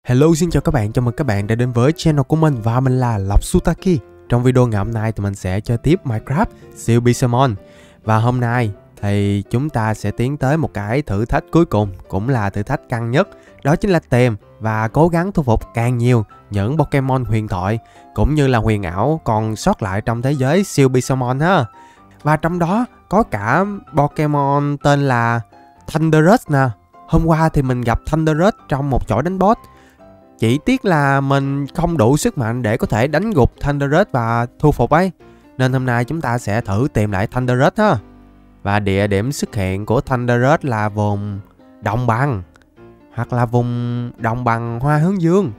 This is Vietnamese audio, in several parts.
Hello, xin chào các bạn, chào mừng các bạn đã đến với channel của mình và mình là Lộc Sutaki. Trong video ngày hôm nay thì mình sẽ chơi tiếp Minecraft siêu Pixelmon. Và hôm nay thì chúng ta sẽ tiến tới một cái thử thách cuối cùng, cũng là thử thách căng nhất. Đó chính là tìm và cố gắng thu phục càng nhiều những Pokemon huyền thoại cũng như là huyền ảo còn sót lại trong thế giới siêu Pixelmon ha. Và trong đó có cả Pokemon tên là Thundurus nè. Hôm qua thì mình gặp Thundurus trong một chỗ đánh boss. Chỉ tiếc là mình không đủ sức mạnh để có thể đánh gục Thundurus và thu phục ấy. Nên hôm nay chúng ta sẽ thử tìm lại Thundurus ha. Và địa điểm xuất hiện của Thundurus là vùng đồng bằng, hoặc là vùng đồng bằng Hoa Hướng Dương.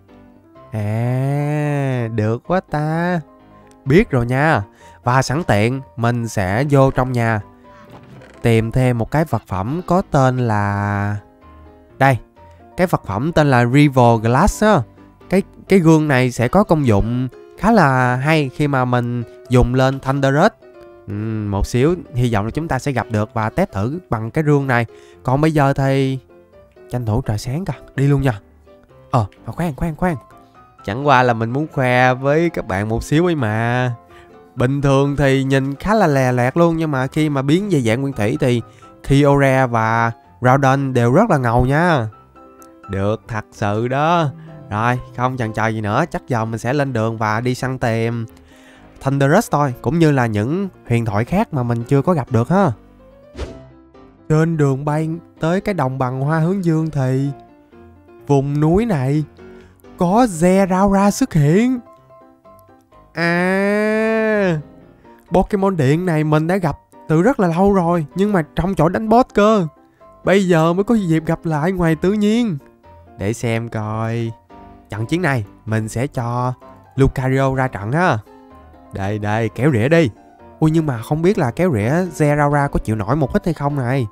À, được quá ta. Biết rồi nha. Và sẵn tiện mình sẽ vô trong nhà tìm thêm một cái vật phẩm có tên là... Đây, cái vật phẩm tên là River Glass á. Cái gương này sẽ có công dụng khá là hay khi mà mình dùng lên Thundurus. Một xíu hy vọng là chúng ta sẽ gặp được và test thử bằng cái gương này. Còn bây giờ thì tranh thủ trời sáng cả, đi luôn nha. Mà khoan. Chẳng qua là mình muốn khoe với các bạn một xíu ấy mà. Bình thường thì nhìn khá là lè lẹt luôn, nhưng mà khi mà biến về dạng nguyên thủy thì Kyogre và Groudon đều rất là ngầu nha. Được thật sự đó. Rồi, không chần chờ gì nữa, chắc giờ mình sẽ lên đường và đi săn tìm Thundurus thôi, cũng như là những huyền thoại khác mà mình chưa có gặp được ha. Trên đường bay tới cái đồng bằng Hoa Hướng Dương thì vùng núi này có Zeraora xuất hiện. À, Pokemon điện này mình đã gặp từ rất là lâu rồi, nhưng mà trong chỗ đánh boss cơ. Bây giờ mới có dịp gặp lại ngoài tự nhiên. Để xem coi. Trận chiến này mình sẽ cho Lucario ra trận ha. Đây, kéo rỉa đi. Ui, nhưng mà không biết là kéo rỉa Zeraora có chịu nổi một hit hay không này.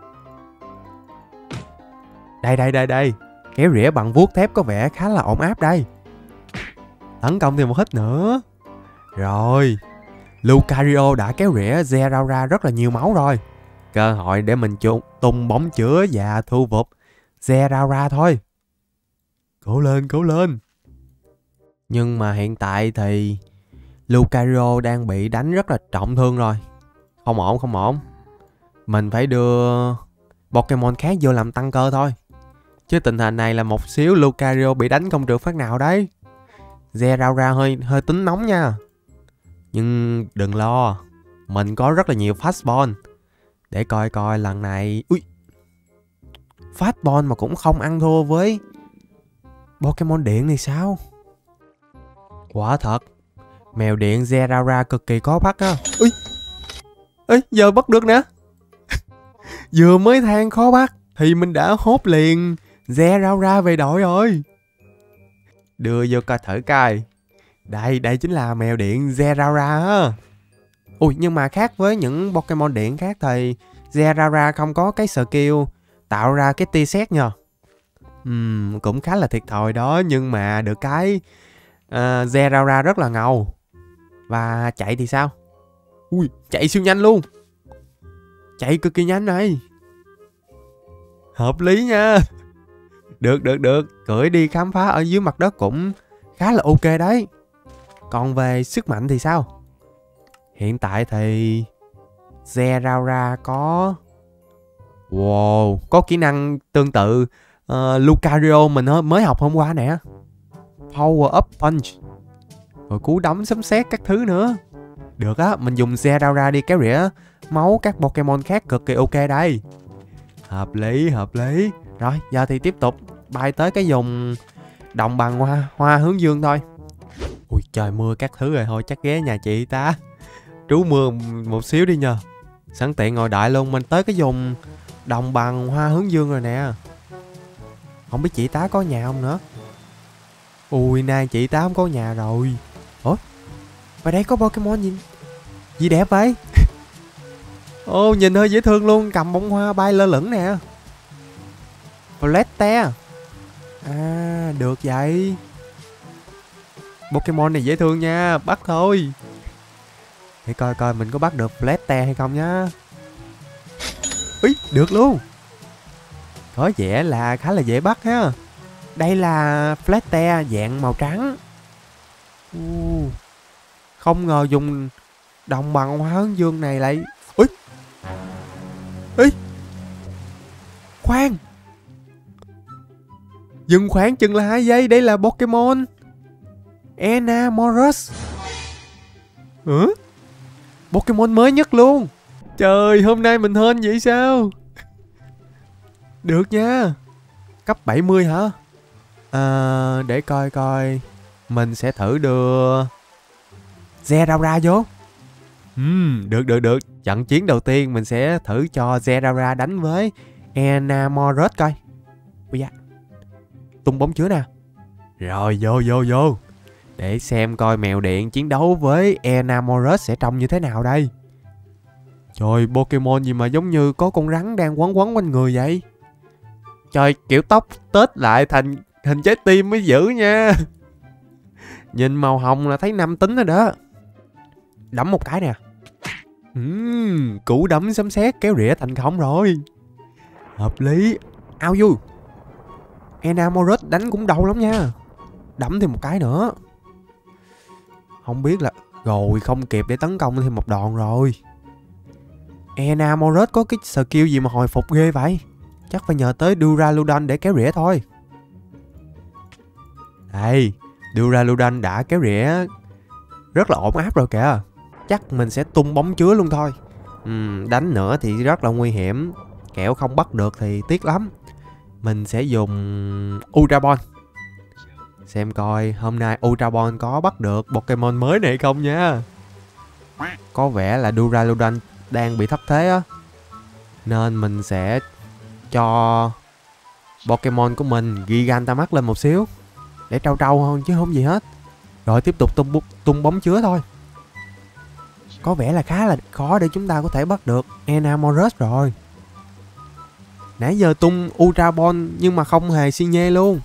Đây. Kéo rỉa bằng vuốt thép có vẻ khá là ổn áp đây. Tấn công thêm một hit nữa. Rồi, Lucario đã kéo rỉa Zeraora rất là nhiều máu rồi. Cơ hội để mình tung bóng chữa và thu phục Zeraora thôi. Cố lên. Nhưng mà hiện tại thì Lucario đang bị đánh rất là trọng thương rồi. Không ổn. Mình phải đưa Pokemon khác vô làm tăng cơ thôi. Chứ tình hình này là một xíu Lucario bị đánh không được phát nào đấy. Zeraora hơi tính nóng nha. Nhưng đừng lo, mình có rất là nhiều Fastball. Để coi lần này. Ui, Fastball mà cũng không ăn thua với Pokemon điện này sao? Quả thật, mèo điện Zeraora cực kỳ khó bắt á. Ui, giờ bắt được nè. Vừa mới than khó bắt thì mình đã hốt liền Zeraora về đội rồi. Đưa vô coi thử coi. Đây chính là mèo điện Zeraora á. Ui, nhưng mà khác với những Pokemon điện khác thì Zeraora không có cái skill tạo ra cái tia sét nha. Cũng khá là thiệt thòi đó, nhưng mà được cái Zeraora rất là ngầu. Và chạy thì sao? Ui, chạy siêu nhanh luôn. Chạy cực kỳ nhanh này. Hợp lý nha. Được. Cưỡi đi khám phá ở dưới mặt đất cũng khá là ok đấy. Còn về sức mạnh thì sao? Hiện tại thì Zeraora có... Wow, có kỹ năng tương tự Lucario mình mới học hôm qua nè. Power Up Punch. Rồi cú đấm sấm sét các thứ nữa. Được á, mình dùng Zeraora đi kéo rỉa máu các Pokemon khác cực kỳ ok đây. Hợp lý. Rồi, giờ thì tiếp tục bay tới cái vùng đồng bằng Hoa Hướng Dương thôi. Ui, trời mưa các thứ rồi, thôi chắc ghé nhà chị ta trú mưa một xíu đi nhờ. Sẵn tiện ngồi đợi luôn. Mình tới cái vùng đồng bằng Hoa Hướng Dương rồi nè. Không biết chị tá có nhà không nữa. Ui, nay chị tá không có nhà rồi. Ủa, và đây có Pokemon gì đẹp vậy? Ô, nhìn hơi dễ thương luôn. Cầm bông hoa bay lơ lửng nè. Flette. À, được vậy. Pokemon này dễ thương nha. Bắt thôi. Để coi mình có bắt được Flette hay không nhá. Úi, được luôn. Có vẻ là khá là dễ bắt ha. Đây là Flatter dạng màu trắng. Không ngờ dùng đồng bằng hóa hướng dương này lại... Ui! Ê! Khoan! Dừng khoảng chừng là 2 giây. Đây là Pokemon Enamorus. Pokemon mới nhất luôn. Trời, hôm nay mình hên vậy sao? Được nha. Cấp 70 hả? Để coi coi. Mình sẽ thử đưa Zeraora vô. Được. Trận chiến đầu tiên mình sẽ thử cho Zeraora đánh với Enamorus coi. Bây giờ tung bóng chứa nè. Rồi vô. Để xem coi mèo điện chiến đấu với Enamorus sẽ trông như thế nào đây. Trời, Pokemon gì mà giống như có con rắn đang quấn quanh người vậy. Trời, kiểu tóc tết lại thành hình trái tim mới dữ nha. Nhìn màu hồng là thấy nam tính rồi đó. Đấm một cái nè. Cú đấm sấm sét kéo rỉa thành công rồi. Hợp lý. Ao vui. Enamorus đánh cũng đau lắm nha. Đấm thêm một cái nữa. Không biết là... Rồi, không kịp để tấn công thêm một đòn rồi. Enamorus có cái skill gì mà hồi phục ghê vậy? Chắc phải nhờ tới Duraludon để kéo rỉa thôi. Đây, Duraludon đã kéo rỉa rất là ổn áp rồi kìa. Chắc mình sẽ tung bóng chứa luôn thôi. Đánh nữa thì rất là nguy hiểm. Kẻo không bắt được thì tiếc lắm. Mình sẽ dùng Ultra Ball. Xem coi hôm nay Ultra Ball có bắt được Pokemon mới này không nha. Có vẻ là Duraludon đang bị thất thế á. Nên mình sẽ cho Pokemon của mình Gigantamax lên một xíu. Để trâu hơn chứ không gì hết. Rồi tiếp tục tung bóng chứa thôi. Có vẻ là khá là khó để chúng ta có thể bắt được Enamorus rồi. Nãy giờ tung Ultra Ball nhưng mà không hề xi nhê luôn.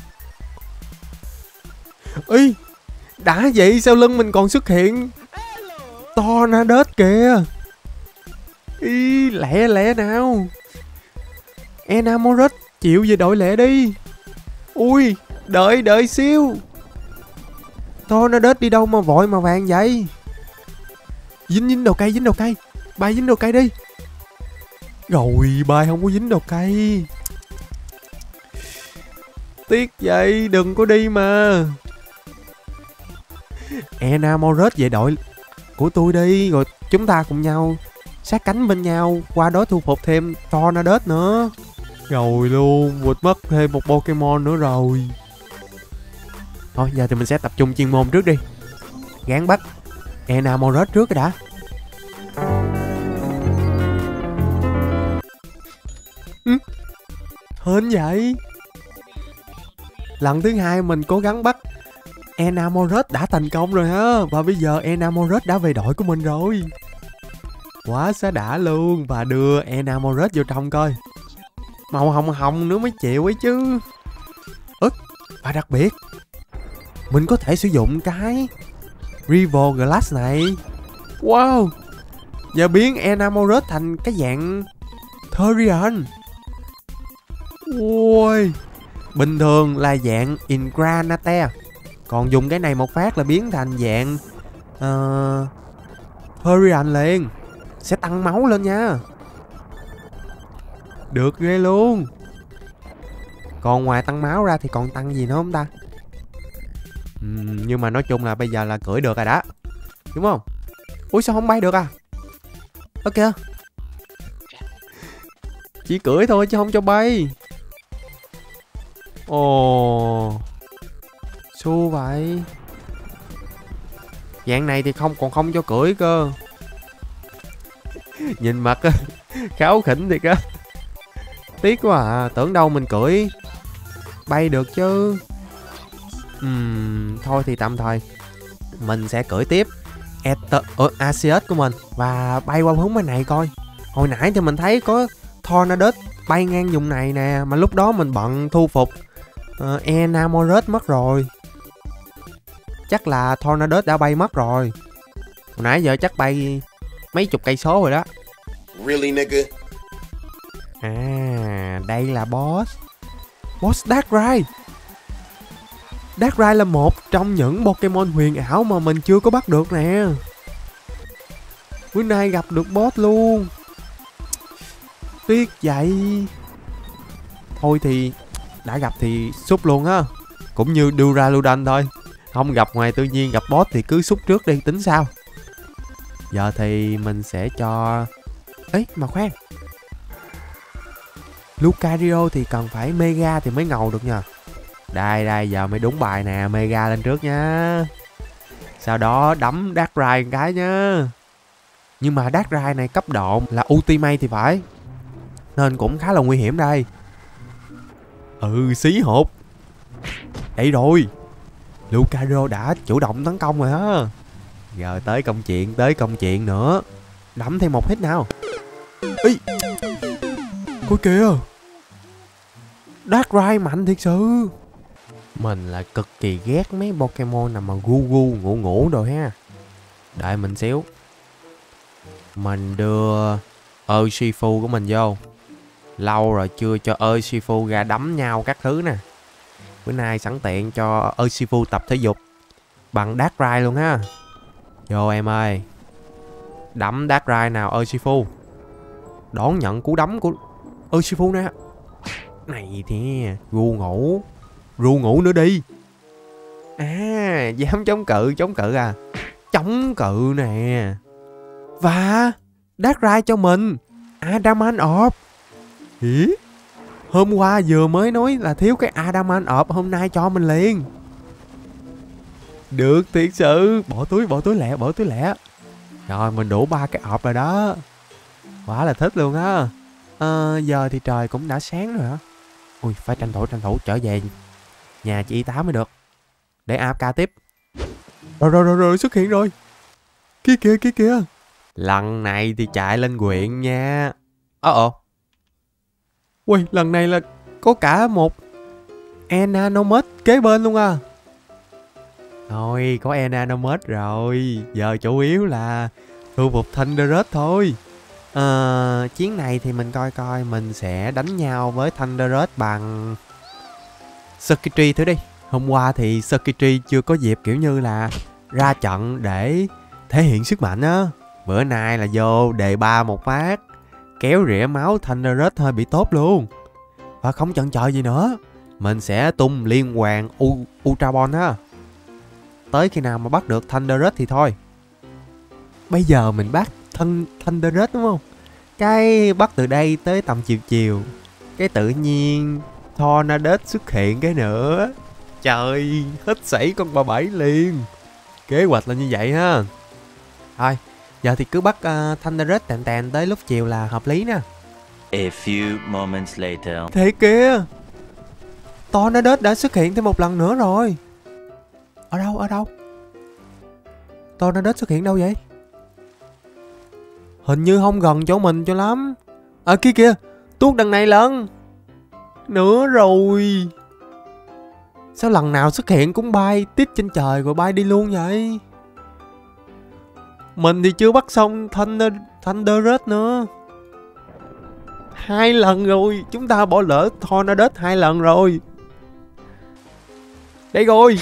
Ý, đã vậy sau lưng mình còn xuất hiện Tornadus kìa. Ý, lẹ nào. Enamorus chịu về đội lẹ đi. Ui, đợi xíu. Tornadus đi đâu mà vội mà vàng vậy? Dính đầu cây. Bay dính đầu cây đi. Rồi, bay không có dính đầu cây. Tiếc vậy, đừng có đi mà. Enamorus về đội của tôi đi. Rồi chúng ta cùng nhau sát cánh bên nhau qua đó thu phục thêm Tornadus nữa. Rồi luôn, vụt mất thêm một Pokemon nữa rồi. Thôi giờ thì mình sẽ tập trung chuyên môn trước đi. Gán bắt Enamorus trước cái đã. Hên vậy. Lần thứ 2 mình cố gắng bắt Enamorus đã thành công rồi ha. Và bây giờ Enamorus đã về đội của mình rồi. Quá xá đã luôn. Và đưa Enamorus vô trong coi. Màu hồng nữa mới chịu ấy chứ. Và đặc biệt mình có thể sử dụng cái Rival Glass này. Wow. Giờ biến Enamorus thành cái dạng Therian. Ôi. Bình thường là dạng Ingranate. Còn dùng cái này một phát là biến thành dạng Therian liền. Sẽ tăng máu lên nha. Được ghê luôn. Còn ngoài tăng máu ra thì còn tăng gì nữa không ta? Nhưng mà nói chung là bây giờ là cưỡi được rồi đó. Đúng không? Ui sao không bay được à? Ok. Chỉ cưỡi thôi chứ không cho bay. Ồ. Xu vậy. Dạng này thì còn không cho cưỡi cơ. Nhìn mặt á, kháu khỉnh thiệt á. Tiếc quá à, tưởng đâu mình cưỡi bay được chứ. Thôi thì tạm thời mình sẽ cưỡi tiếp Arceus của mình và bay qua hướng bên này coi. Hồi nãy thì mình thấy có Tornadus bay ngang vùng này nè, mà lúc đó mình bận thu phục Enamorus mất rồi. Chắc là Tornadus đã bay mất rồi. Hồi nãy giờ chắc bay mấy chục cây số rồi đó. Really nigga? À, đây là boss Darkrai. Darkrai là một trong những Pokemon huyền ảo mà mình chưa có bắt được nè. Bữa nay gặp được boss luôn. Tiếc vậy. Thôi thì đã gặp thì xúc luôn á. Cũng như Duraludon thôi. Không gặp ngoài tự nhiên, gặp boss thì cứ xúc trước đi tính sao. Giờ thì mình sẽ cho... Ấy mà khoan, Lucario thì cần phải Mega thì mới ngầu được nha. Đây giờ mới đúng bài nè. Mega lên trước nha. Sau đó đấm Darkrai một cái nhá. Nhưng mà Darkrai này cấp độ là Ultimate thì phải, nên cũng khá là nguy hiểm đây. Xí hộp. Đây rồi, Lucario đã chủ động tấn công rồi ha. Giờ tới công chuyện nữa. Đấm thêm một hit nào. Ý, coi kìa, Darkrai mạnh thiệt sự. Mình là cực kỳ ghét mấy Pokemon nào mà gu ngủ rồi ha. Đợi mình xíu. Mình đưa Urshifu của mình vô. Lâu rồi chưa cho Urshifu ra đấm nhau các thứ nè. Bữa nay sẵn tiện cho Urshifu tập thể dục bằng Darkrai luôn ha. Vô em ơi. Đấm Darkrai nào Urshifu. Đón nhận cú đấm của Urshifu nè. Này thì gu ngủ nữa đi. À, dám chống cự à. Chống cự nè. Và Darkrai cho mình Adamant Orb. Hỉ? Hôm qua vừa mới nói là thiếu cái Adamant Orb, hôm nay cho mình liền. Được thiệt sự. Bỏ túi lẹ. Rồi mình đủ 3 cái orb rồi đó. Quá là thích luôn á. Giờ thì trời cũng đã sáng rồi hả? Ui, phải tranh thủ trở về nhà chị Y tá mới được. Để AFK tiếp. Rồi xuất hiện rồi. Kia kìa. Lần này thì chạy lên quyện nha. Ui, lần này là có cả một Enanomed kế bên luôn à. Thôi, có Enanomed rồi. Giờ chủ yếu là thu phục Thundurus thôi. Chiến này thì mình coi mình sẽ đánh nhau với Thundurus bằng Skitty thử đi. Hôm qua thì Skitty chưa có dịp kiểu như là ra trận để thể hiện sức mạnh á. Bữa nay là vô đề 3 một phát, kéo rỉa máu Thundurus hơi bị tốt luôn. Và không chần chờ gì nữa, mình sẽ tung liên hoàn Ultra Ball á. Tới khi nào mà bắt được Thundurus thì thôi. Bây giờ mình bắt Thundurus đúng không? Cái bắt từ đây tới tầm chiều, cái tự nhiên Tornadus xuất hiện cái nữa. Trời, hết sảy con bà bảy liền. Kế hoạch là như vậy ha. Thôi, giờ thì cứ bắt Thundurus tàn tới lúc chiều là hợp lý nè. A few moments later. Thế kia, Tornadus đã xuất hiện thêm một lần nữa rồi. Ở đâu? Tornadus xuất hiện đâu vậy? Hình như không gần chỗ mình cho lắm. Kia kìa, tuốt đằng này lần nữa rồi. Sao lần nào xuất hiện cũng bay tít trên trời rồi bay đi luôn vậy? Mình thì chưa bắt xong Thundurus nữa. 2 lần rồi, chúng ta bỏ lỡ Tornadus 2 lần rồi. Đây rồi.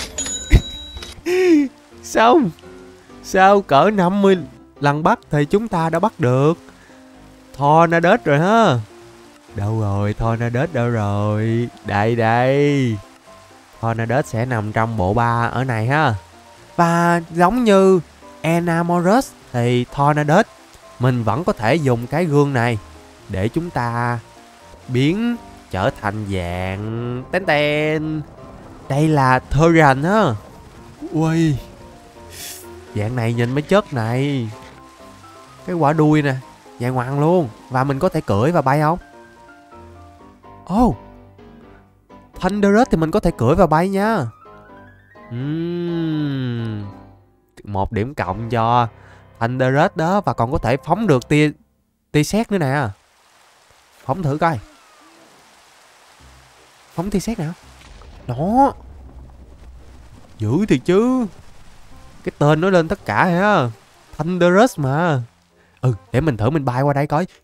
Sao cỡ 50 lần bắt thì chúng ta đã bắt được Tornadus rồi ha. Đâu rồi, Tornadus đâu rồi? Đây. Tornadus sẽ nằm trong bộ 3 ở này ha. Và giống như Enamorus thì Tornadus mình vẫn có thể dùng cái gương này để chúng ta biến trở thành dạng tên. Đây là Therian á. Ui, dạng này nhìn mấy chất này. Cái quả đuôi nè, dài ngoằng luôn. Và mình có thể cưỡi và bay không? Thundurus thì mình có thể cưỡi và bay nha. 1 điểm cộng cho Thundurus đó. Và còn có thể phóng được tia sét nữa nè. Phóng thử coi. Phóng tia sét nào. Đó, dữ thiệt chứ. Cái tên nói lên tất cả ha. Thundurus mà. Để mình thử mình bay qua đây coi.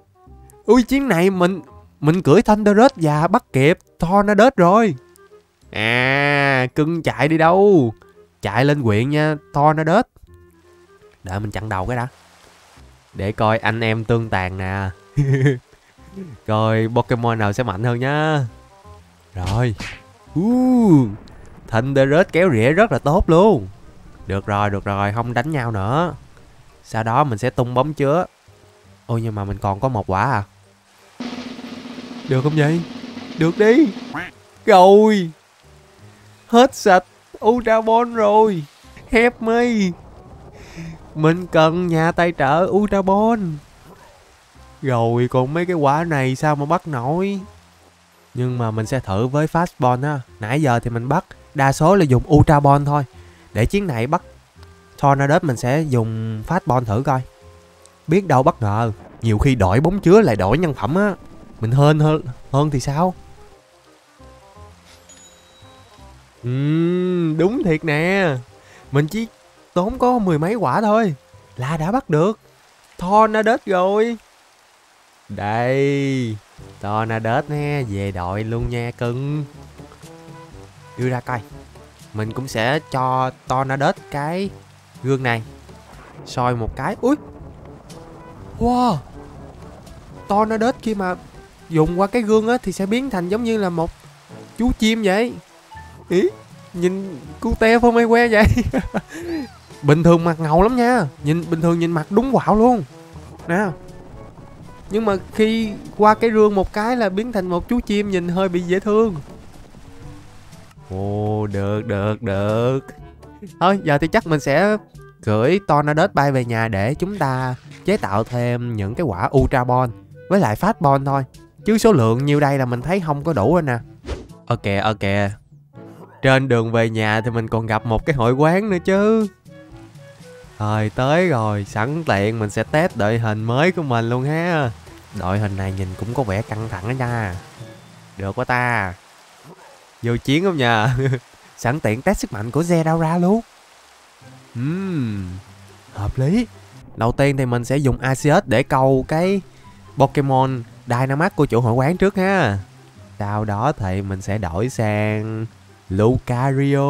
Ui, chuyến này mình cưỡi Thundurus và bắt kịp Tornadus rồi. À, cưng chạy đi đâu? Chạy lên quyện nha, Tornadus. Đợi mình chặn đầu cái đã. Để coi anh em tương tàn nè. Coi Pokemon nào sẽ mạnh hơn nhá. Rồi. Thunderous kéo rỉa rất là tốt luôn. Được rồi, không đánh nhau nữa. Sau đó mình sẽ tung bóng chứa. Ôi nhưng mà mình còn có một quả à. Được không vậy? Được đi. Rồi. Hết sạch Ultra Ball rồi. Help me. Mình cần nhà tài trợ Ultra Ball. Rồi còn mấy cái quả này sao mà bắt nổi. Nhưng mà mình sẽ thử với Fast Ball á. Nãy giờ thì mình bắt đa số là dùng Ultra Ball thôi. Để chiến này bắt Tornadus mình sẽ dùng Fast Ball thử coi. Biết đâu bất ngờ. Nhiều khi đổi bóng chứa lại đổi nhân phẩm á. Mình hơn thì sao. Đúng thiệt nè. Mình chỉ tốn có 10 mấy quả thôi là đã bắt được Tornadus rồi. Đây Tornadus nè, về đội luôn nha cưng. Đưa ra coi. Mình cũng sẽ cho Tornadus cái gương này. Soi một cái. Ui. Wow. Tornadus khi mà dùng qua cái gương á thì sẽ biến thành giống như là một chú chim vậy. Ý, nhìn cute không ai que vậy. Bình thường mặt ngầu lắm nha. Bình thường nhìn mặt đúng quạo luôn nè. Nhưng mà khi qua cái rương một cái là biến thành một chú chim nhìn hơi bị dễ thương. Ồ, được. Thôi giờ thì chắc mình sẽ gửi Tornadus bay về nhà để chúng ta chế tạo thêm những cái quả Ultra Ball với lại Fast Ball thôi. Chứ số lượng nhiêu đây là mình thấy không có đủ rồi nè. Ok. Trên đường về nhà thì mình còn gặp một cái hội quán nữa chứ. Rồi tới rồi, sẵn tiện mình sẽ test đội hình mới của mình luôn ha. Đội hình này nhìn cũng có vẻ căng thẳng đó nha. Được quá ta. Vô chiến không nha. Sẵn tiện test sức mạnh của Zeraora luôn. Hợp lý. Đầu tiên thì mình sẽ dùng Arceus để câu cái Pokemon Dynamax của chủ hội quán trước ha. Sau đó thì mình sẽ đổi sang Lucario.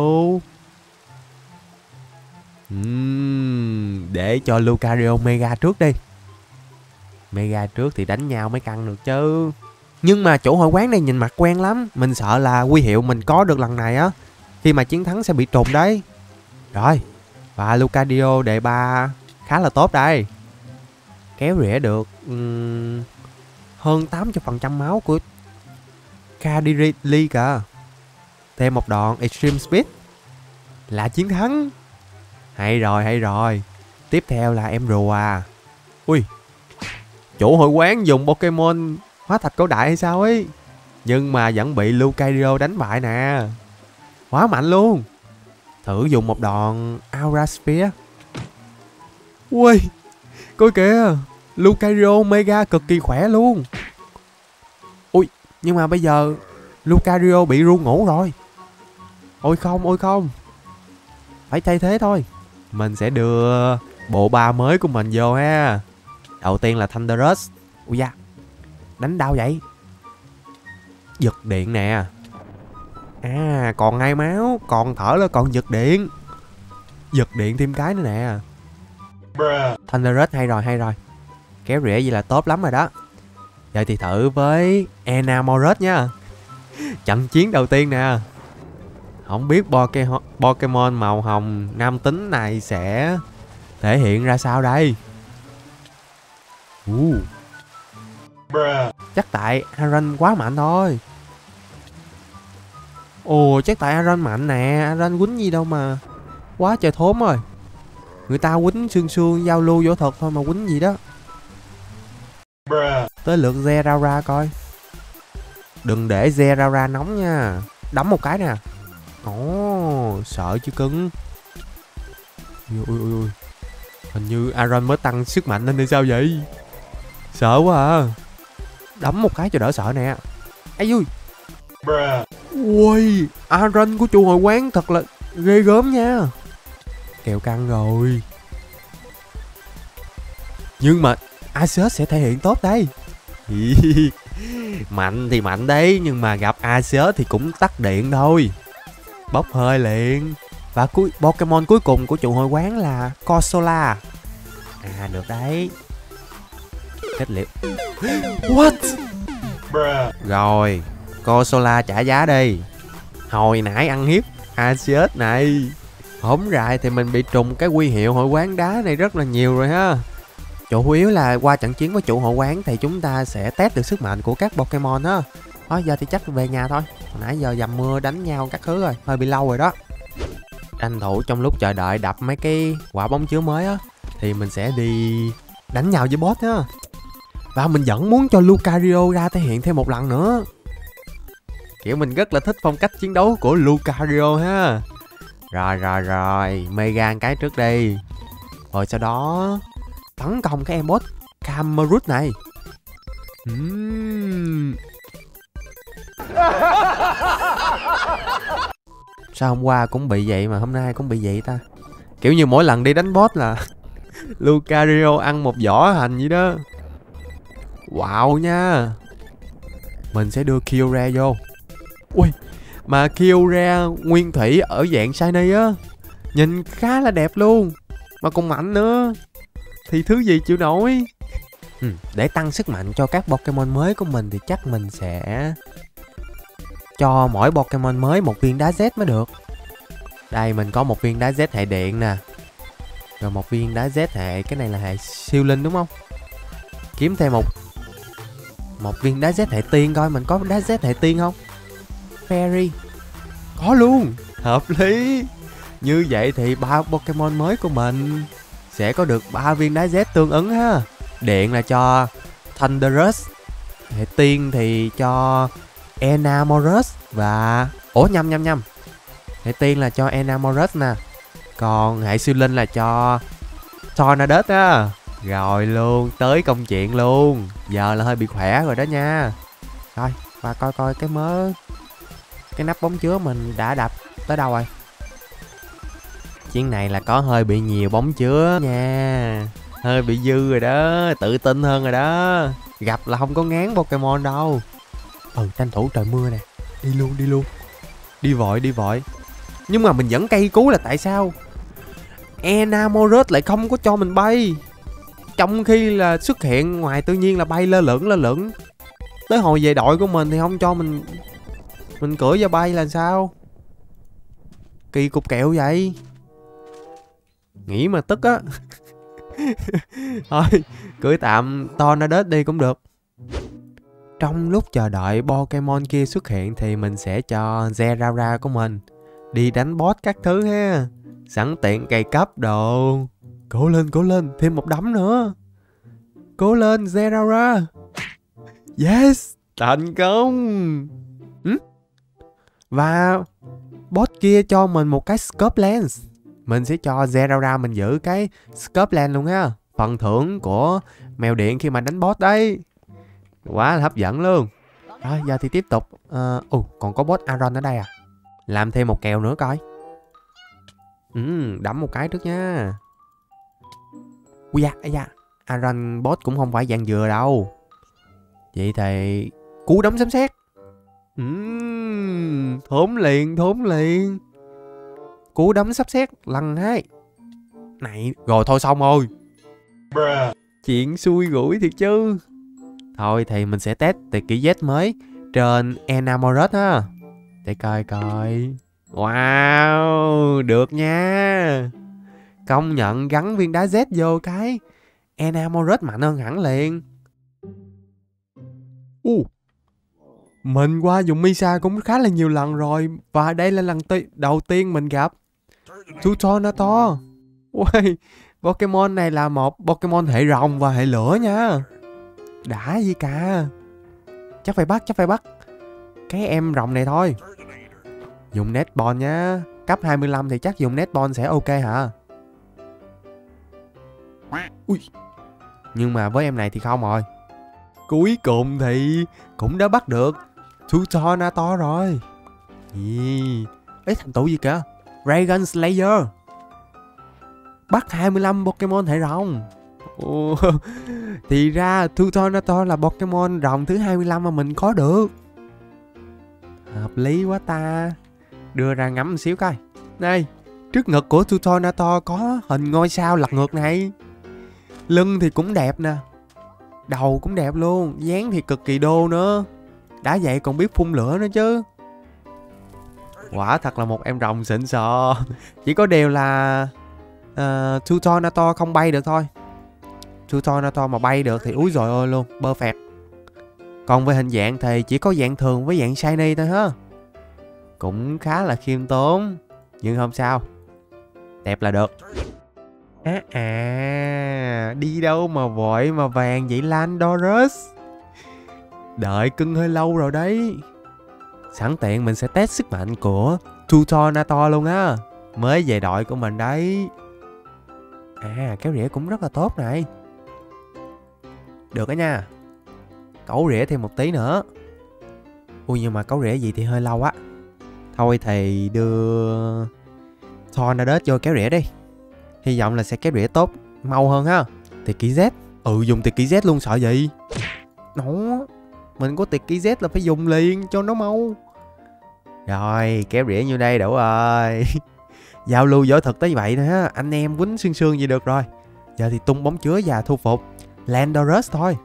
Để cho Lucario Mega trước đi. Mega trước thì đánh nhau mới căng được chứ. Nhưng mà chủ hội quán này nhìn mặt quen lắm. Mình sợ là huy hiệu mình có được lần này á, khi mà chiến thắng sẽ bị trùng đấy. Rồi. Và Lucario đề 3 khá là tốt đây. Kéo rỉa được hơn 80% máu của Cadillac cả. Thêm một đòn Extreme Speed là chiến thắng. Hay rồi. Tiếp theo là em rùa à. Ui. Chủ hội quán dùng Pokemon hóa thạch cổ đại hay sao ấy. Nhưng mà vẫn bị Lucario đánh bại nè. Quá mạnh luôn. Thử dùng một đòn Aura Sphere. Ui. Coi kìa. Lucario Mega cực kỳ khỏe luôn. Ui. Nhưng mà bây giờ Lucario bị ru ngủ rồi. Ôi không. Phải thay thế thôi. Mình sẽ đưa bộ ba mới của mình vô ha. Đầu tiên là Thunderous. Ui da. Đánh đau vậy. Giật điện nè. À, còn 2 máu. Còn thở là còn giật điện. Giật điện thêm cái nữa nè. Thunderous hay rồi. Kéo rỉa vậy là tốt lắm rồi đó. Giờ thì thử với Enamorus nha. Trận chiến đầu tiên nè. Không biết Pokemon màu hồng nam tính này sẽ thể hiện ra sao đây. Chắc tại Aron quá mạnh thôi. Ồ, chắc tại Aron mạnh nè. Aron quýnh gì đâu mà quá trời thốn rồi. Người ta quýnh sương giao lưu võ thuật thôi mà quýnh gì đó. Tới lượt Zeraora coi. Đừng để Zeraora nóng nha. Đấm một cái nè. Ồ, sợ chứ cưng. Ui. Hình như Aron mới tăng sức mạnh lên hay sao vậy. Sợ quá à. Đấm một cái cho đỡ sợ nè. Ấy vui. Ui, Aron của chủ hội quán thật là ghê gớm nha. Kèo căng rồi. Nhưng mà Arceus sẽ thể hiện tốt đây. Mạnh thì mạnh đấy. Nhưng mà gặp Arceus thì cũng tắt điện thôi. bốc hơi liền. Và Pokemon cuối cùng của chủ hội quán là Corsola. À, được đấy. Kết liễu. What? Rồi, Corsola trả giá đi. Hồi nãy ăn hiếp Arceus này. Hổm rại thì mình bị trùng cái huy hiệu hội quán đá này rất là nhiều rồi ha. Chủ yếu là qua trận chiến với chủ hội quán thì chúng ta sẽ test được sức mạnh của các Pokemon á. Thôi giờ thì chắc về nhà thôi. Hồi nãy giờ dầm mưa đánh nhau các thứ rồi, hơi bị lâu rồi đó. Tranh thủ trong lúc chờ đợi đập mấy cái quả bóng chứa mới á thì mình sẽ đi đánh nhau với boss á. Và mình vẫn muốn cho Lucario ra thể hiện thêm một lần nữa. Kiểu mình rất là thích phong cách chiến đấu của Lucario ha. Rồi, Mega cái trước đi. Rồi sau đó tấn công cái em boss Camerut này. Sao hôm qua cũng bị vậy mà hôm nay cũng bị vậy ta? Kiểu như mỗi lần đi đánh boss là Lucario ăn một vỏ hành vậy đó. Wow nha. Mình sẽ đưa Kyurem vô. Ui, mà Kyurem nguyên thủy ở dạng shiny á, nhìn khá là đẹp luôn. Mà còn mạnh nữa. Thì thứ gì chịu nổi. Để tăng sức mạnh cho các Pokemon mới của mình thì chắc mình sẽ cho mỗi Pokemon mới một viên đá Z mới được. Đây mình có một viên đá Z hệ điện nè. Rồi một viên đá Z hệ, cái này là hệ siêu linh đúng không? Kiếm thêm một viên đá Z hệ tiên coi mình có đá Z hệ tiên không? Fairy. Có luôn. Hợp lý. Như vậy thì 3 Pokemon mới của mình sẽ có được 3 viên đá Z tương ứng ha. Điện là cho Thundurus, hệ tiên thì cho Enamorus và nhầm. Hệ tiên là cho Enamorus nè. Còn hệ siêu linh là cho Tornadus á. Rồi luôn, tới công chuyện luôn. Giờ là hơi bị khỏe rồi đó nha. Rồi, và coi cái nắp bóng chứa mình đã đập tới đâu rồi. Chuyến này là có hơi bị nhiều bóng chứa nha. Hơi bị dư rồi đó, tự tin hơn rồi đó. Gặp là không có ngán Pokemon đâu. Tranh thủ trời mưa nè. Đi luôn. Đi vội. Nhưng mà mình vẫn cây cú là tại sao Enamorus lại không có cho mình bay, trong khi là xuất hiện ngoài tự nhiên là bay lơ lửng. Tới hồi về đội của mình thì không cho mình cưỡi ra bay là sao? Kỳ cục kẹo vậy. Nghĩ mà tức á. Thôi cưỡi tạm Tornadus đi cũng được. Trong lúc chờ đợi Pokemon kia xuất hiện thì mình sẽ cho Zeraora của mình đi đánh boss các thứ ha. Sẵn tiện cày cấp đồ. Cố lên, thêm một đấm nữa. Cố lên Zeraora. Yes, thành công. Và boss kia cho mình một cái Scope Lens. Mình sẽ cho Zeraora mình giữ cái Scope Lens luôn ha. Phần thưởng của mèo điện khi mà đánh boss đấy. Quá là hấp dẫn luôn. Rồi giờ thì tiếp tục. Còn có boss Aron ở đây à. Làm thêm một kèo nữa coi. Đấm một cái trước nha. Ui da, Aron boss cũng không phải dạng dừa đâu. Vậy thì cú đấm sấm sét. Thốn liền. Cú đấm sấm sét lần 2. Này, rồi thôi xong rồi. Chuyện xui rủi thiệt chứ. Thôi thì mình sẽ test từ kỹ Z mới trên Enamorus ha. Để coi. Wow, được nha. Công nhận gắn viên đá Z vô cái Enamorus mạnh hơn hẳn liền. Mình qua dùng Misa cũng khá là nhiều lần rồi. Và đây là lần đầu tiên mình gặp Tutonator. Ui, Pokemon này là một Pokemon hệ rồng và hệ lửa nha. Đã gì cả. Chắc phải bắt cái em rồng này thôi. Dùng Netball nhá. Cấp 25 thì chắc dùng Netball sẽ ok hả? Ui. Nhưng mà với em này thì không rồi. Cuối cùng thì cũng đã bắt được Tutonator rồi. Ấy thành tựu gì kìa. Dragon Slayer. Bắt 25 Pokemon hệ rồng. Thì ra Tutonator là Pokemon rồng thứ 25 mà mình có được. Hợp lý quá ta. đưa ra ngắm một xíu coi. Này, trước ngực của Tutonator có hình ngôi sao lật ngược này. Lưng thì cũng đẹp nè. Đầu cũng đẹp luôn, dáng thì cực kỳ đô nữa. Đã vậy còn biết phun lửa nữa chứ. Quả thật là một em rồng xịn sò. Chỉ có điều là Tutonator không bay được thôi. Tutonator mà bay được thì úi dồi ôi luôn, perfect. Còn về hình dạng thì chỉ có dạng thường với dạng shiny thôi ha. Cũng khá là khiêm tốn, nhưng không sao, đẹp là được. Đi đâu mà vội mà vàng vậy Landorus? Đợi cưng hơi lâu rồi đấy. Sẵn tiện mình sẽ test sức mạnh của Tutonator luôn á. Mới về đội của mình đấy. Kéo rỉa cũng rất là tốt này. Được đó nha. Cẩu rỉa thêm một tí nữa. Ui nhưng mà cẩu rỉa gì thì hơi lâu á. Thôi thì đưa Tornadus vô kéo rỉa đi. Hy vọng là sẽ kéo rỉa tốt, mau hơn ha. Tiệt kỹ Z. Dùng tiệt kỹ Z luôn sợ gì. Nó, mình có tiệt kỹ Z là phải dùng liền cho nó mau. Rồi kéo rỉa như đây đủ rồi. Giao lưu võ thực tới vậy thôi ha. Anh em quýnh xương xương gì được rồi. Giờ thì tung bóng chứa và thu phục Landorus thôi.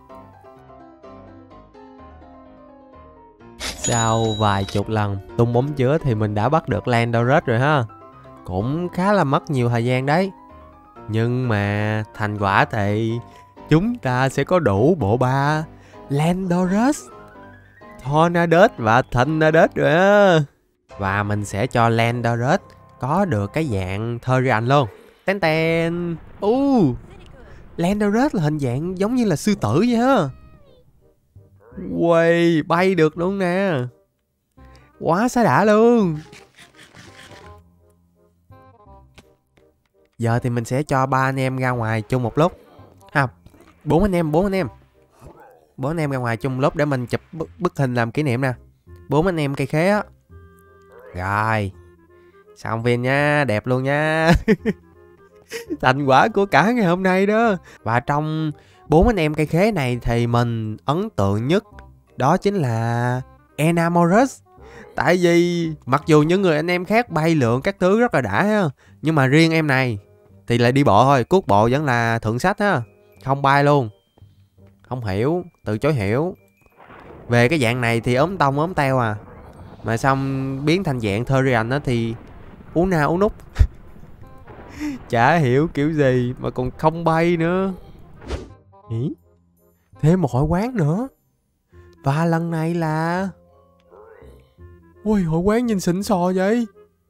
Sau vài chục lần tung bóng chứa thì mình đã bắt được Landorus rồi ha. Cũng khá là mất nhiều thời gian đấy. Nhưng mà thành quả thì chúng ta sẽ có đủ bộ ba Landorus, Tornadus và Thunadus rồi á. Và mình sẽ cho Landorus có được cái dạng Therian luôn. Ten ten. Landorus là hình dạng giống như là sư tử vậy ha. Uầy, bay được luôn nè. Quá xá đã luôn. Giờ thì mình sẽ cho 3 anh em ra ngoài chung một lúc. 4 anh em. 4 anh em ra ngoài chung một lúc để mình chụp bức hình làm kỷ niệm nè. 4 anh em cây khế á. Rồi. Xong phim nha, đẹp luôn nha. Thành quả của cả ngày hôm nay đó. Và trong 4 anh em cây khế này thì mình ấn tượng nhất đó chính là Enamorus. Tại vì mặc dù những người anh em khác bay lượn các thứ rất là đã ha, nhưng mà riêng em này thì lại đi bộ thôi. Cuốc bộ vẫn là thượng sách ha. Không bay luôn. Không hiểu, từ chối hiểu. Về cái dạng này thì ốm tông ốm teo à. Mà xong biến thành dạng Therian á thì ú na ú nút. Chả hiểu kiểu gì mà còn không bay nữa. Ý? Thêm một hội quán nữa. Và lần này là... Ui, hội quán nhìn xịn sò vậy.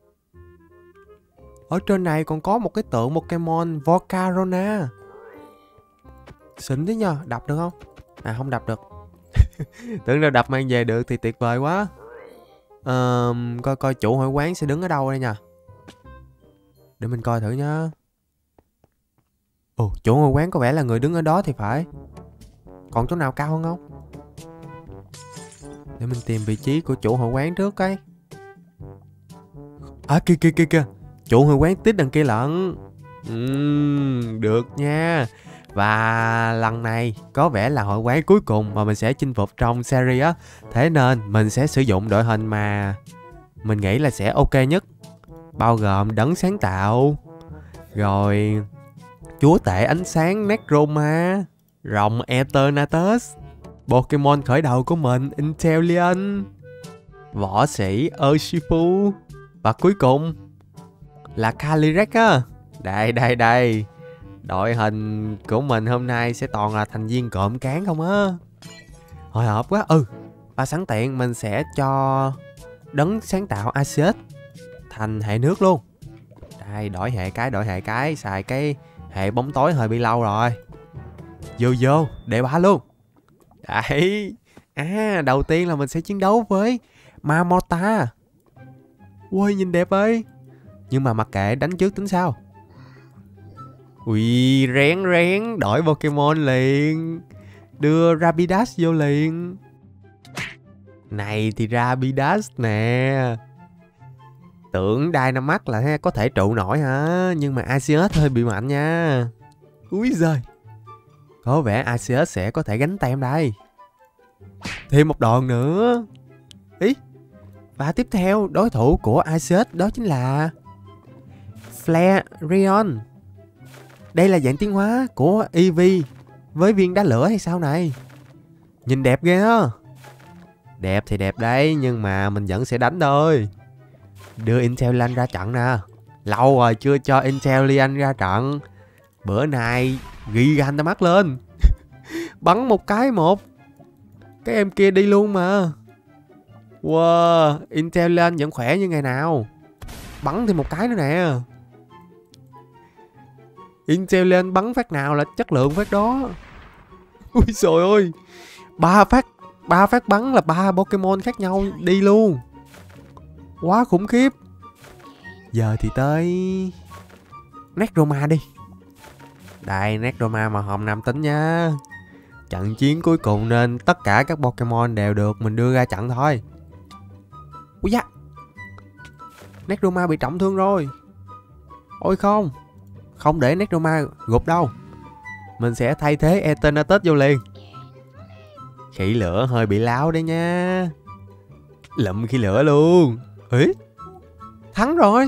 Ở trên này còn có một cái tượng Pokemon Volcarona. Xịn thế nhờ, đập được không? Không đập được. Tưởng đâu đập mang về được thì tuyệt vời quá. Coi chủ hội quán sẽ đứng ở đâu đây nha. Để mình coi thử nha. Chủ hội quán có vẻ là người đứng ở đó thì phải. Còn chỗ nào cao hơn không? Để mình tìm vị trí của chủ hội quán trước cái. Kìa. Chủ hội quán tít đằng kia lận. Được nha. Và lần này có vẻ là hội quán cuối cùng mà mình sẽ chinh phục trong series á. Thế nên mình sẽ sử dụng đội hình mà mình nghĩ là sẽ ok nhất. Bao gồm đấng sáng tạo, rồi chúa tể ánh sáng Necroma, rồng Eternatus, Pokemon khởi đầu của mình Inteleon, võ sĩ Urshifu, và cuối cùng là Calyrex á. Đây. Đội hình của mình hôm nay sẽ toàn là thành viên cộm cán không á. Hồi hộp quá. Và sẵn tiện mình sẽ cho đấng sáng tạo Arceus thành hệ nước luôn. Đây, đổi hệ cái. Xài cái hệ bóng tối hơi bị lâu rồi. Vô để bá luôn. Đấy. Đầu tiên là mình sẽ chiến đấu với Mamota. Ui, nhìn đẹp ơi. Nhưng mà mặc kệ, đánh trước tính sau. Ui, rén đổi Pokemon liền. Đưa Rapidash vô liền. Này thì Rapidash nè. Tưởng Dynamax là có thể trụ nổi hả. Nhưng mà Arceus hơi bị mạnh nha. Úi giời. Có vẻ Arceus sẽ có thể gánh tem đây. Thêm một đòn nữa. Ý, Và tiếp theo, đối thủ của Arceus đó chính là Flareon. Đây là dạng tiến hóa của Eevee với viên đá lửa hay sao này? Nhìn đẹp ghê á. Đẹp thì đẹp đấy, nhưng mà mình vẫn sẽ đánh thôi. Đưa Inteleon ra trận nè. Lâu rồi chưa cho Inteleon ra trận. Bữa nay Gigantamax lên. Bắn một cái cái em kia đi luôn mà. Wow, Inteleon vẫn khỏe như ngày nào. Bắn thêm một cái nữa nè. Inteleon bắn phát nào là chất lượng phát đó. Ui trời ơi, ba phát bắn là 3 Pokemon khác nhau đi luôn. Quá khủng khiếp. Giờ thì tới Necroma đi. Đây, Necroma màu hồng nam tính nha. Trận chiến cuối cùng nên tất cả các Pokemon đều được mình đưa ra trận thôi. Ui da, Necroma bị trọng thương rồi. Ôi không để Necroma gục đâu. Mình sẽ thay thế Eternatus vô liền. Khỉ lửa hơi bị láo đấy nha. Lụm khỉ lửa luôn. Ấy, thắng rồi.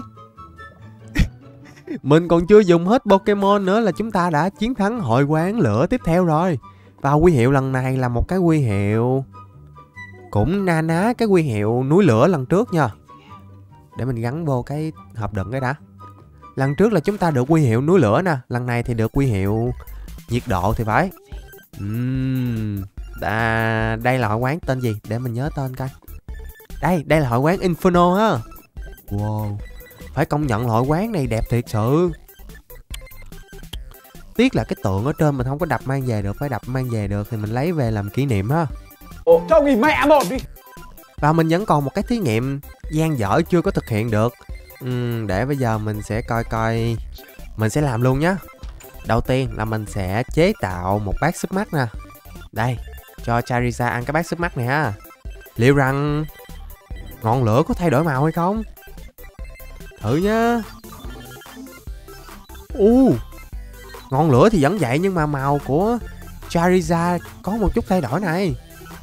Mình còn chưa dùng hết Pokemon nữa là chúng ta đã chiến thắng hội quán lửa tiếp theo rồi. Và huy hiệu lần này là một cái huy hiệu cũng na ná cái huy hiệu núi lửa lần trước nha. Để mình gắn vô cái hộp đựng cái đã. Lần trước là chúng ta được huy hiệu núi lửa nè. Lần này thì được huy hiệu nhiệt độ thì phải. Đây là hội quán tên gì? Để mình nhớ tên coi. Đây là hội quán Inferno ha. Wow, phải công nhận hội quán này đẹp thiệt sự. Tiếc là cái tượng ở trên mình không có đập mang về được. Phải đập mang về được thì mình lấy về làm kỷ niệm ha. Ồ, cho nghỉ mẹ một đi. Và mình vẫn còn một cái thí nghiệm dang dở chưa có thực hiện được. Để bây giờ mình sẽ coi. Mình sẽ làm luôn nhé. Đầu tiên là mình sẽ chế tạo một bát súp mắt nè. Đây, cho Charizard ăn cái bát súp mắt này ha. Liệu rằng ngọn lửa có thay đổi màu hay không? Thử nhá. Ngọn lửa thì vẫn vậy, nhưng mà màu của Charizard có một chút thay đổi này.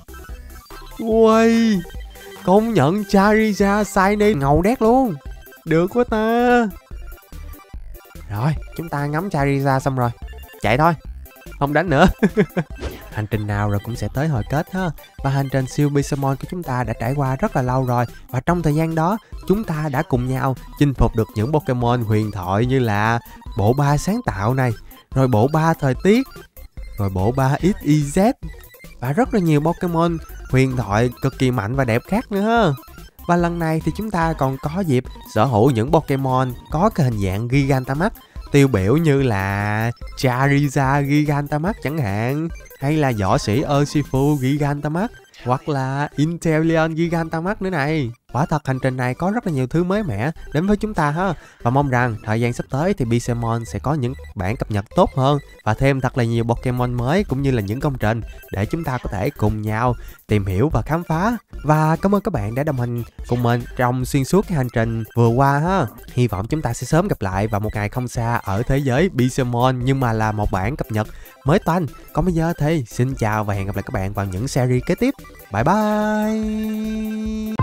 Ui, công nhận Charizard shiny ngầu đét luôn. Được quá ta. Rồi, chúng ta ngắm Charizard xong rồi. Chạy thôi, không đánh nữa. Hành trình nào rồi cũng sẽ tới hồi kết ha. Và hành trình siêu Pixelmon của chúng ta đã trải qua rất là lâu rồi. Và trong thời gian đó, chúng ta đã cùng nhau chinh phục được những Pokemon huyền thoại như là bộ ba sáng tạo này, rồi bộ ba thời tiết, rồi bộ ba XYZ, và rất là nhiều Pokemon huyền thoại cực kỳ mạnh và đẹp khác nữa ha. Và lần này thì chúng ta còn có dịp sở hữu những Pokemon có cái hình dạng Gigantamax tiêu biểu như là Charizard Gigantamax chẳng hạn, hay là võ sĩ Urshifu Gigantamax, hoặc là Inteleon Gigantamax nữa này. Quả thật hành trình này có rất là nhiều thứ mới mẻ đến với chúng ta ha. Và mong rằng thời gian sắp tới thì Pixelmon sẽ có những bản cập nhật tốt hơn và thêm thật là nhiều Pokemon mới cũng như là những công trình để chúng ta có thể cùng nhau tìm hiểu và khám phá. Và cảm ơn các bạn đã đồng hành cùng mình trong xuyên suốt cái hành trình vừa qua ha. Hy vọng chúng ta sẽ sớm gặp lại vào một ngày không xa ở thế giới Pixelmon, nhưng mà là một bản cập nhật mới toanh. Còn bây giờ thì xin chào và hẹn gặp lại các bạn vào những series kế tiếp. Bye bye.